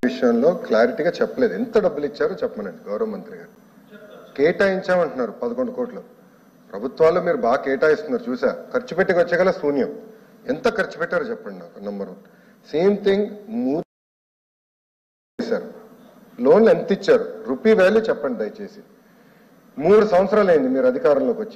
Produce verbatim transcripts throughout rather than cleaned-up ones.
విషయంలో క్లారిటీగా చెప్పలేదు. ఎంత డబ్బులు ఇచ్చారో చెప్పమనండి. గౌరవ మంత్రి గారు కేటాయించామంటున్నారు పదకొండు కోట్లు. ప్రభుత్వాలు మీరు బాగా కేటాయిస్తున్నారు చూసా. ఖర్చు పెట్టి వచ్చేగల శూన్యం. ఎంత ఖర్చు పెట్టారో చెప్పండి నాకు. Number one. సేమ్ థింగ్ మూడు చేశారు. లోన్లు ఎంత ఇచ్చారు రూపీ వాల్యూ చెప్పండి దయచేసి. మూడు సంవత్సరాలు అయింది మీరు అధికారంలోకి వచ్చి.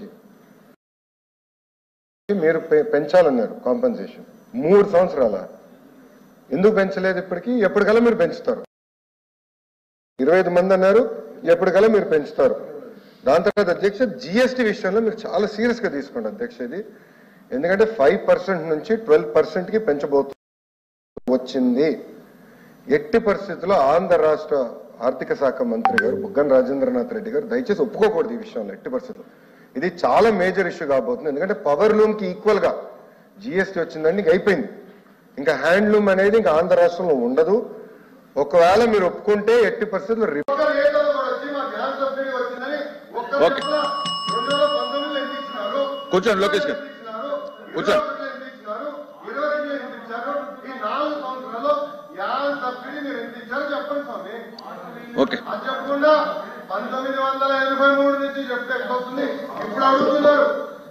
మీరు పెంచాలన్నారు కాంపెన్సేషన్. మూడు సంవత్సరాల ఎందుకు పెంచలేదు ఇప్పటికీ? ఎప్పటికల్లా మీరు పెంచుతారు. ఇరవై ఐదు మంది అన్నారు, ఎప్పటికల్లా మీరు పెంచుతారు. దాని తర్వాత అధ్యక్ష జిఎస్టీ విషయంలో మీరు చాలా సీరియస్ గా తీసుకోండి అధ్యక్ష. ఇది ఎందుకంటే ఫైవ్ పర్సెంట్ నుంచి ట్వెల్వ్ పర్సెంట్ కి పెంచబోతు వచ్చింది. ఎట్టి పరిస్థితుల్లో ఆంధ్ర రాష్ట్ర ఆర్థిక శాఖ మంత్రి గారు బుగ్గన రాజేంద్రనాథ్ రెడ్డి గారు దయచేసి ఒప్పుకోకూడదు ఈ విషయంలో. ఎట్టి పరిస్థితుల్లో ఇది చాలా మేజర్ ఇష్యూ కాబోతుంది. ఎందుకంటే పవర్ లూమ్ కి ఈక్వల్ గా జిఎస్టీ వచ్చిందండి, ఇంక అయిపోయింది. ఇంకా హ్యాండ్లూమ్ అనేది ఇంకా ఆంధ్ర రాష్ట్రంలో ఉండదు. ఒకవేళ మీరు ఒప్పుకుంటే ఎట్టి పరిస్థితుల్లో కూర్చోండి లోకేష్ గారు కూర్చోండి. ఓకే చెప్పకుండా పంతొమ్మిది వందల ఎనభై మూడు నుంచి చెప్తే ఇప్పుడు అడుగుతున్నారు.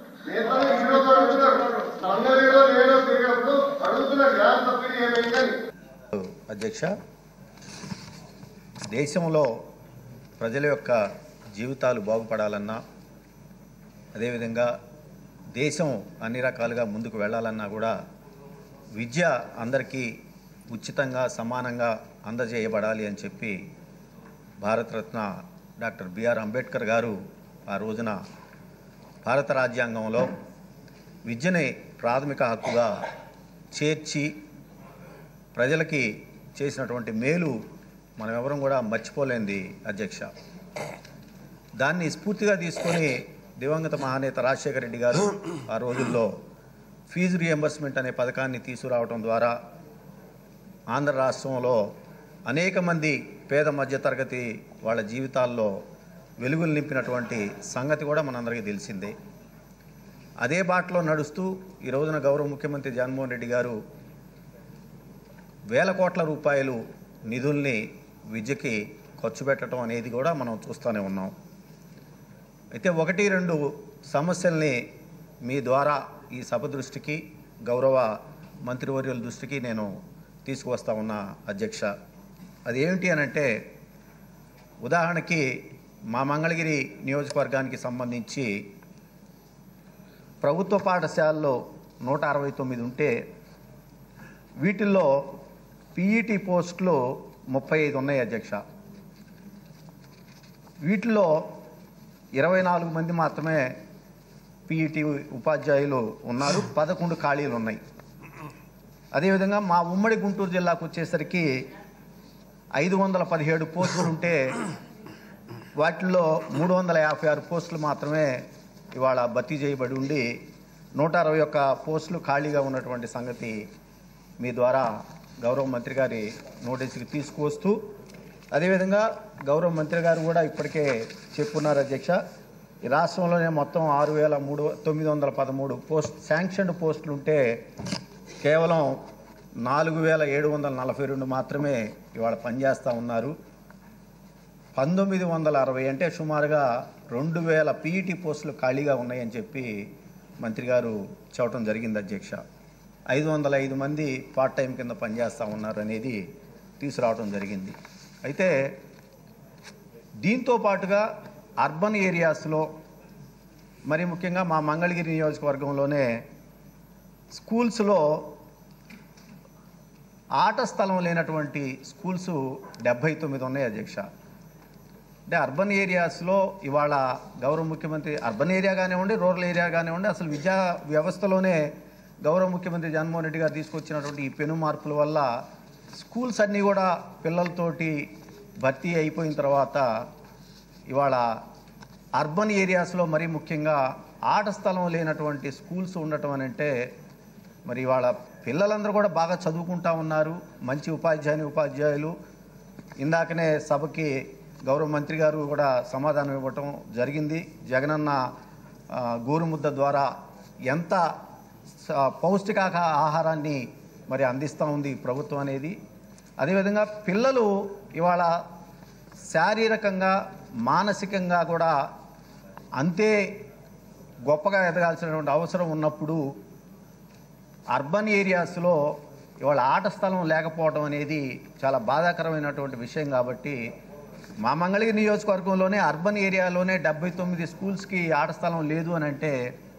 అధ్యక్ష, దేశంలో ప్రజల యొక్క జీవితాలు బాగుపడాలన్నా, అదేవిధంగా దేశం అన్ని రకాలుగా ముందుకు వెళ్ళాలన్నా కూడా విద్య అందరికీ ఉచితంగా సమానంగా అందజేయబడాలి అని చెప్పి భారతరత్న డాక్టర్ బిఆర్ అంబేద్కర్ గారు ఆ రోజున భారత రాజ్యాంగంలో విద్యని ప్రాథమిక హక్కుగా చేర్చి ప్రజలకి చేసినటువంటి మేలు మనం ఎవరం కూడా మర్చిపోలేంది అధ్యక్ష. దాన్ని స్ఫూర్తిగా తీసుకొని దివంగత మహానేత రాజశేఖర రెడ్డి గారు ఆ రోజుల్లో ఫీజు రియంబర్స్మెంట్ అనే పథకాన్ని తీసుకురావడం ద్వారా ఆంధ్ర రాష్ట్రంలో అనేక మంది పేద మధ్యతరగతి వాళ్ళ జీవితాల్లో వెలుగులు నింపినటువంటి సంగతి కూడా మనందరికీ తెలిసిందే. అదే బాటలో నడుస్తూ ఈ రోజున గౌరవ ముఖ్యమంత్రి జగన్మోహన్ రెడ్డి గారు వేల కోట్ల రూపాయలు నిధుల్ని విద్యకి ఖర్చు పెట్టడం అనేది కూడా మనం చూస్తూనే ఉన్నాం. అయితే ఒకటి రెండు సమస్యల్ని మీ ద్వారా ఈ సభ దృష్టికి, గౌరవ మంత్రివర్యుల దృష్టికి నేను తీసుకువస్తా ఉన్నా అధ్యక్ష. అదేమిటి అనంటే, ఉదాహరణకి మా మంగళగిరి నియోజకవర్గానికి సంబంధించి ప్రభుత్వ పాఠశాలలో నూట అరవై తొమ్మిది ఉంటే వీటిల్లో పీఈటీ పోస్టులు ముప్పై ఐదు ఉన్నాయి అధ్యక్ష. వీటిలో ఇరవై నాలుగు మంది మాత్రమే పీఈటీ ఉపాధ్యాయులు ఉన్నారు, పదకొండు ఖాళీలు ఉన్నాయి. అదేవిధంగా మా ఉమ్మడి గుంటూరు జిల్లాకు వచ్చేసరికి ఐదు వందల పదిహేడు పోస్టులు ఉంటే వాటిల్లో మూడు వందల యాభై ఆరు పోస్టులు మాత్రమే ఇవాళ భర్తీ చేయబడి ఉండి నూట అరవై ఒక్క పోస్టులు ఖాళీగా ఉన్నటువంటి సంగతి మీ ద్వారా గౌరవ మంత్రి గారి నోటీసుకి తీసుకువస్తూ, అదేవిధంగా గౌరవ మంత్రి గారు కూడా ఇప్పటికే చెప్పున్నారు అధ్యక్ష. ఈ రాష్ట్రంలోనే మొత్తం ఆరు వేల మూడు తొమ్మిది వందల పదమూడు పోస్ట్ శాంక్షన్డ్ పోస్టులు ఉంటే కేవలం నాలుగు వేల ఏడు వందల నలభై రెండు మాత్రమే ఇవాళ పనిచేస్తూ ఉన్నారు. పంతొమ్మిది వందల అరవై అంటే సుమారుగా రెండు వేల పీఈటీ పోస్టులు ఖాళీగా ఉన్నాయని చెప్పి మంత్రి గారు చెప్పడం జరిగింది అధ్యక్ష. ఐదు వందల ఐదు మంది పార్ట్ టైం కింద పనిచేస్తూ ఉన్నారు అనేది తీసుకురావడం జరిగింది. అయితే దీంతో పాటుగా అర్బన్ ఏరియాస్లో, మరి ముఖ్యంగా మా మంగళగిరి నియోజకవర్గంలోనే స్కూల్స్లో ఆట స్థలం లేనటువంటి స్కూల్స్ డెబ్భై తొమ్మిది ఉన్నాయి అధ్యక్ష. అంటే అర్బన్ ఏరియాస్లో ఇవాళ గౌరవ ముఖ్యమంత్రి, అర్బన్ ఏరియా కానివ్వండి, రూరల్ ఏరియా కానివ్వండి, అసలు విద్యా వ్యవస్థలోనే గౌరవ ముఖ్యమంత్రి జగన్మోహన్ రెడ్డి గారు తీసుకొచ్చినటువంటి ఈ పెను మార్పుల వల్ల స్కూల్స్ అన్నీ కూడా పిల్లలతోటి భర్తీ అయిపోయిన తర్వాత ఇవాళ అర్బన్ ఏరియాస్లో మరీ ముఖ్యంగా ఆట స్థలం లేనటువంటి స్కూల్స్ ఉండటం అని అంటే, మరి ఇవాళ పిల్లలందరూ కూడా బాగా చదువుకుంటా ఉన్నారు, మంచి ఉపాధ్యాయుని ఉపాధ్యాయులు. ఇందాకనే సభకి గౌరవ మంత్రి గారు కూడా సమాధానం ఇవ్వటం జరిగింది. జగనన్న గోరుముద్ద ద్వారా ఎంత పౌష్టికాహారాన్ని మరి అందిస్తూ ఉంది ప్రభుత్వం అనేది. అదేవిధంగా పిల్లలు ఇవాళ శారీరకంగా మానసికంగా కూడా అంతే గొప్పగా ఎదగాల్సినటువంటి అవసరం ఉన్నప్పుడు అర్బన్ ఏరియాస్లో ఇవాళ ఆట స్థలం లేకపోవడం అనేది చాలా బాధాకరమైనటువంటి విషయం. కాబట్టి మా మంగళగిరి నియోజకవర్గంలోనే అర్బన్ ఏరియాలోనే డెబ్బై తొమ్మిది స్కూల్స్కి ఆట స్థలం లేదు అని అంటే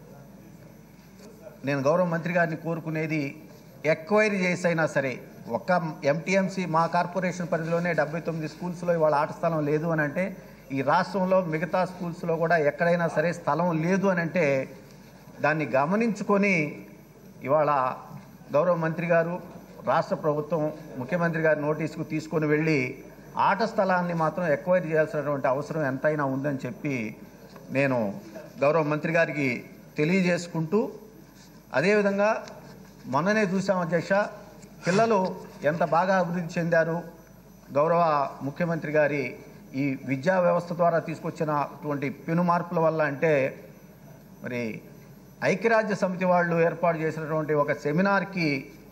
నేను గౌరవ మంత్రి గారిని కోరుకునేది ఎక్వైరీ చేసైనా సరే, ఒక్క ఎంటీఎంసీ మా కార్పొరేషన్ పరిధిలోనే డెబ్బై తొమ్మిది స్కూల్స్లో ఇవాళ ఆట స్థలం లేదు అని అంటే ఈ రాష్ట్రంలో మిగతా స్కూల్స్లో కూడా ఎక్కడైనా సరే స్థలం లేదు అని అంటే దాన్ని గమనించుకొని ఇవాళ గౌరవ మంత్రి గారు, రాష్ట్ర ప్రభుత్వం, ముఖ్యమంత్రి గారి నోటీసుకు తీసుకొని వెళ్ళి ఆట స్థలాన్ని మాత్రం ఎక్వైరీ చేయాల్సినటువంటి అవసరం ఎంతైనా ఉందని చెప్పి నేను గౌరవ మంత్రి గారికి తెలియజేసుకుంటూ, అదేవిధంగా మొన్ననే చూసాం అధ్యక్ష, పిల్లలు ఎంత బాగా అభివృద్ధి చెందారు. గౌరవ ముఖ్యమంత్రి గారి ఈ విద్యా వ్యవస్థ ద్వారా తీసుకొచ్చినటువంటి పెను మార్పుల వల్ల అంటే మరి ఐక్యరాజ్య సమితి వాళ్ళు ఏర్పాటు చేసినటువంటి ఒక సెమినార్కి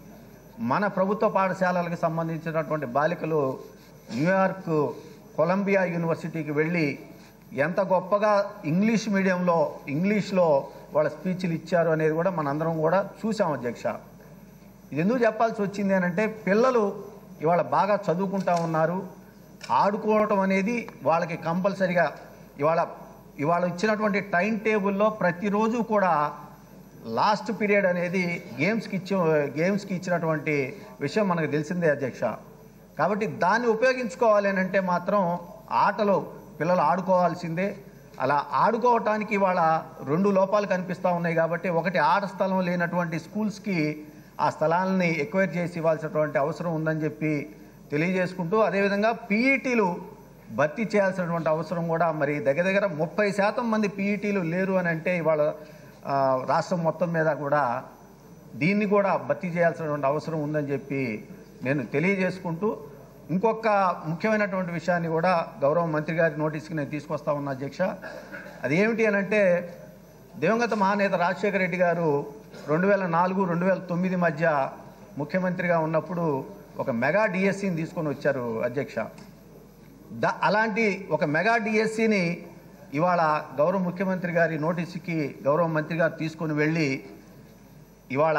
మన ప్రభుత్వ పాఠశాలలకు సంబంధించినటువంటి బాలికలు న్యూయార్క్ కొలంబియా యూనివర్సిటీకి వెళ్ళి ఎంత గొప్పగా ఇంగ్లీష్ మీడియంలో ఇంగ్లీష్లో వాళ్ళ స్పీచ్లు ఇచ్చారు అనేది కూడా మనందరం కూడా చూసాం అధ్యక్ష. ఇది ఎందుకు చెప్పాల్సి వచ్చింది అని అంటే పిల్లలు ఇవాళ బాగా చదువుకుంటా ఉన్నారు. ఆడుకోవటం అనేది వాళ్ళకి కంపల్సరిగా ఇవాళ ఇవాళ ఇచ్చినటువంటి టైం టేబుల్లో ప్రతిరోజు కూడా లాస్ట్ పీరియడ్ అనేది గేమ్స్కి ఇచ్చే గేమ్స్కి ఇచ్చినటువంటి విషయం మనకు తెలిసిందే అధ్యక్ష. కాబట్టి దాన్ని ఉపయోగించుకోవాలి అని అంటే మాత్రం ఆటలో పిల్లలు ఆడుకోవాల్సిందే. అలా ఆడుకోవటానికి ఇవాళ రెండు లోపాలు కనిపిస్తూ ఉన్నాయి. కాబట్టి ఒకటి, ఆట స్థలం లేనటువంటి స్కూల్స్కి ఆ స్థలాలని ఎక్వైర్ చేసి ఇవ్వాల్సినటువంటి అవసరం ఉందని చెప్పి తెలియజేసుకుంటూ, అదేవిధంగా పీఈటీలు భర్తీ చేయాల్సినటువంటి అవసరం కూడా మరి దగ్గర దగ్గర ముప్పై శాతం మంది పీఈటీలు లేరు అని అంటే ఇవాళ రాష్ట్రం మొత్తం మీద కూడా దీన్ని కూడా భర్తీ చేయాల్సినటువంటి అవసరం ఉందని చెప్పి నేను తెలియజేసుకుంటూ, ఇంకొక ముఖ్యమైనటువంటి విషయాన్ని కూడా గౌరవ మంత్రి గారి నోటీస్కి నేను తీసుకొస్తా ఉన్నా అధ్యక్ష. అదేమిటి అని అంటే దివంగత మహానేత రాజశేఖర రెడ్డి గారు రెండు వేల నాలుగు రెండు వేల తొమ్మిది మధ్య ముఖ్యమంత్రిగా ఉన్నప్పుడు ఒక మెగా డిఎస్సిని తీసుకొని వచ్చారు అధ్యక్ష. ద అలాంటి ఒక మెగా డిఎస్సిని ఇవాళ గౌరవ ముఖ్యమంత్రి గారి నోటీసుకి గౌరవ మంత్రి గారు తీసుకొని వెళ్ళి ఇవాళ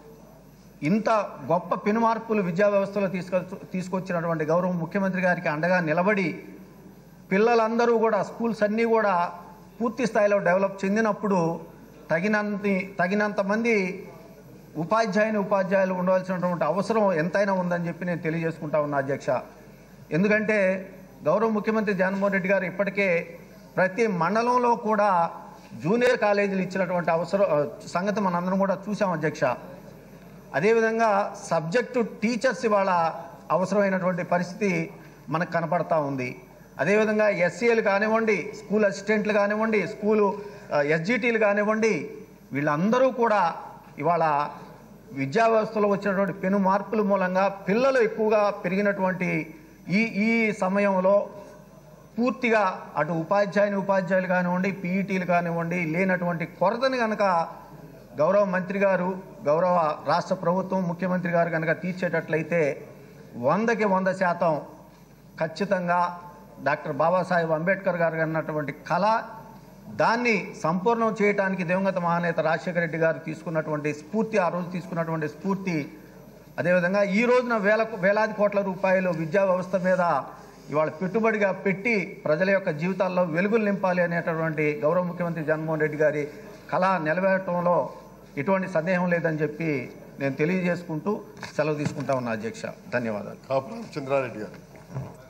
ఇంత గొప్ప పెను మార్పులు విద్యా వ్యవస్థలో తీసుకొ తీసుకొచ్చినటువంటి గౌరవ ముఖ్యమంత్రి గారికి అండగా నిలబడి పిల్లలందరూ కూడా స్కూల్స్ అన్నీ కూడా పూర్తి స్థాయిలో డెవలప్ చెందినప్పుడు తగినంత తగినంత మంది ఉపాధ్యాయుని ఉపాధ్యాయులు ఉండవలసినటువంటి అవసరం ఎంతైనా ఉందని చెప్పి నేను తెలియజేసుకుంటా ఉన్నా అధ్యక్ష. ఎందుకంటే గౌరవ ముఖ్యమంత్రి జగన్మోహన్ రెడ్డి గారు ఇప్పటికే ప్రతి మండలంలో కూడా జూనియర్ కాలేజీలు ఇచ్చినటువంటి అవసరం సంగతి మనందరం కూడా చూసాం అధ్యక్ష. అదేవిధంగా సబ్జెక్టు టీచర్స్ ఇవాళ అవసరమైనటువంటి పరిస్థితి మనకు కనపడతా ఉంది. అదేవిధంగా ఎస్సీఏలు కానివ్వండి, స్కూల్ అసిస్టెంట్లు కానివ్వండి, స్కూలు ఎస్జిటీలు కానివ్వండి, వీళ్ళందరూ కూడా ఇవాళ విద్యా వ్యవస్థలో వచ్చినటువంటి పెను మార్పుల మూలంగా పిల్లలు ఎక్కువగా పెరిగినటువంటి ఈ ఈ సమయంలో పూర్తిగా అటు ఉపాధ్యాయుని ఉపాధ్యాయులు కానివ్వండి, పీఈటీలు కానివ్వండి లేనటువంటి కొరతని కనుక గౌరవ మంత్రి గారు, గౌరవ రాష్ట్ర ప్రభుత్వం, ముఖ్యమంత్రి గారు కనుక తీర్చేటట్లయితే వందకి వంద శాతం ఖచ్చితంగా డాక్టర్ బాబాసాహెబ్ అంబేద్కర్ గారు అన్నటువంటి కళ దాన్ని సంపూర్ణం చేయడానికి దివంగత మహానేత రాజశేఖర రెడ్డి గారు తీసుకున్నటువంటి స్ఫూర్తి, ఆ రోజు తీసుకున్నటువంటి స్ఫూర్తి, అదేవిధంగా ఈ రోజున వేల వేలాది కోట్ల రూపాయలు విద్యా వ్యవస్థ మీద ఇవాళ పెట్టుబడిగా పెట్టి ప్రజల యొక్క జీవితాల్లో వెలుగులు నింపాలి అనేటటువంటి గౌరవ ముఖ్యమంత్రి జగన్మోహన్ రెడ్డి గారి కళ నెరవేరటంలో ఎటువంటి సందేహం లేదని చెప్పి నేను తెలియజేసుకుంటూ సెలవు తీసుకుంటా ఉన్నా అధ్యక్ష. ధన్యవాదాలు. చంద్రారెడ్డి గారు.